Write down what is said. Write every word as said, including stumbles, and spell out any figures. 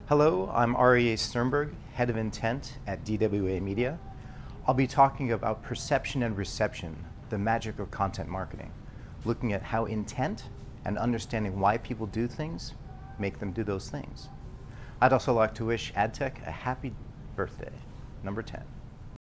Hello, I'm Aryeh Sternberg, Head of Intent at D W A Media. I'll be talking about perception and reception, the magic of content marketing, looking at how intent and understanding why people do things make them do those things. I'd also like to wish AdTech a happy birthday, number ten.